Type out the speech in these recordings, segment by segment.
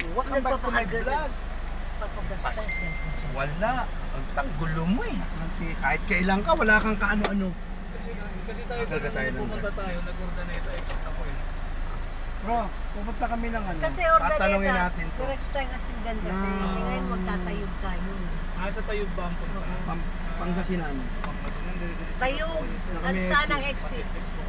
Welcome back to my vlog. Papagastas yan. Wala. Ang tanggulo mo eh. Kahit kailan ka, wala kang kaano-ano. Kasi tayo pumunta tayo, nag-Urdaneta exit ako eh. Bro, pupunta kami ng ano. Kasi tatanungin Urdaneta, natin to. diretso tayo kasi ganda kasi ngayon magtatayog tayo. Sa Tayog ba ang punta? Pangasinan. Tayog, at saan ang exit?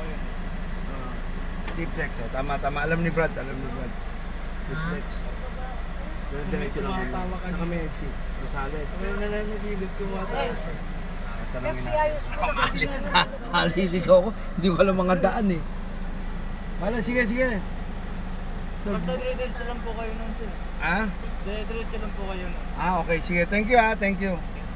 T-Flex, oh. Tama. Alam ni Brad. T-Flex. Pero diretso lang kami. Sa kami exit. Rosales. May nananagilid kumatawa. Tanungin FC natin. ayos ko na Haliligaw ko. Hindi ko alam mga daan eh. Wala, sige. Basta dire-diretso lang po kayo nun sir. Ah? Dire-diretso lang po kayo nun. Okay. Sige. Thank you.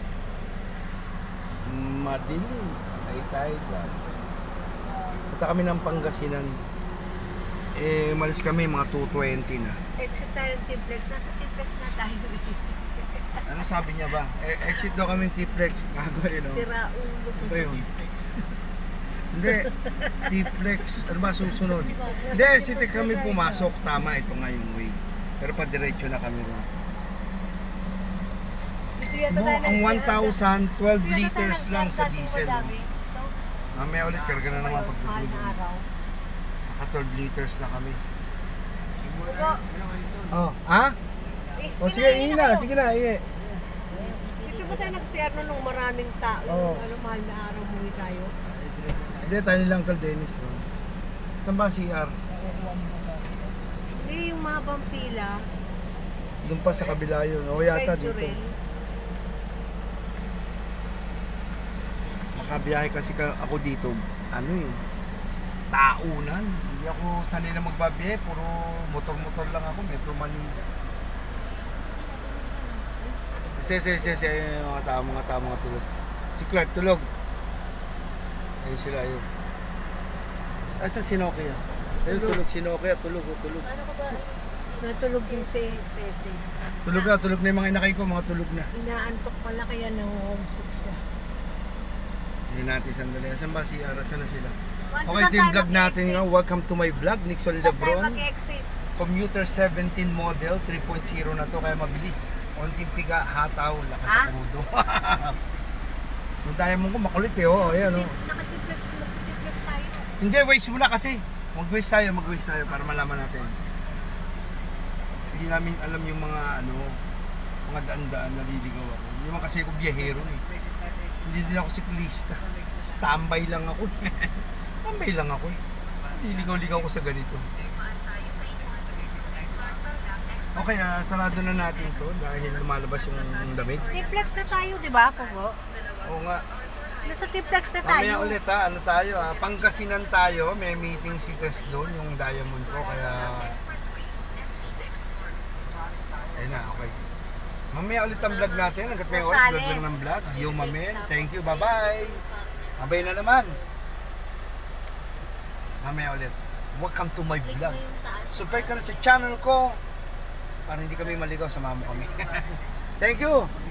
Madilim. Tayo dyan. Punta kami ng Pangasinan. Malis kami mga 2:20 na. exit tayo ng T-Flex. Nasa T-Flex na tayo. Ano sabi niya ba? Exit daw kami T-Flex. Gago yun, no? Sira ulo. Ano ba yun? Hindi. T-Flex. Ano ba susunod? Hindi, sitik kami pumasok. Tama, ito nga yung way. Pero pa diretso na kami ron. Ang 1,000, 12 liters lang sa diesel. Mamaya ulit, karga na naman pagdudulo. Naka 12 liters na kami. Oh, ha? Sige na, iye. Dito ba tayo nag-CR nung maraming tao? Ano, mahal na araw muli tayo? Hindi, tayo nilang Tal Dennis. No? Saan ba CR? Hindi, yung mahabang pila. Doon pa sa kabila yun. O yata dito. Makabiyahe kasi ako dito. Ano eh. Taunan. Hindi ako sanay na magbabiyahe. Puro motor-motor lang ako. Metro Manila. Mga tao, tulog. Si Clark, tulog. Ayun sila, ayun. Asa si Nokia? Ayun, tulog si Nokia, tulog. Ano ka ba? Natulog yung sesi. Tulog na yung mga inakay ko, mga tulog na. Inaantok pala kaya ng homesick siya. Hindi natin sandali. Saan ba si Ara? Saan na sila? Saan Okay, ito yung tayo vlog natin. mag-exit? Welcome to my vlog, Nixon Saan tayo Lebron. mag-exit? Commuter 17 model, 3.0 na to, kaya mabilis. Onting piga, hataw, lakas sa krudo. Nung tayo mo ko, makulit eh, oh, ayan, oh. Naka-T-Flex tayo. Hindi, waste muna kasi. Mag-waste tayo para malaman natin. Hindi namin alam yung mga, mga daan-daan, naliligaw ako. Hindi naman kasi ako biyahero eh. Hindi din ako siklista. Standby lang ako. Standby lang ako eh. Naliligaw-ligaw ko sa ganito. Okay, sarado na natin to dahil lumalabas yung lamig. T-Flex na tayo, di ba, Pogo? Oo nga. Nasa T-Flex na tayo. Mamaya ulit tayo Pangasinan tayo, may meeting si Tess doon, yung Diamond ko, kaya... Ayun na, okay. Mamaya ulit ang vlog natin, hanggat may oras, vlog lang ng vlog. Mamen, thank you, bye-bye. Abay na naman. Mamaya ulit. Welcome to my vlog. Subscribe ka na sa channel ko. Para hindi kami maligaw, samahan mo kami. Thank you!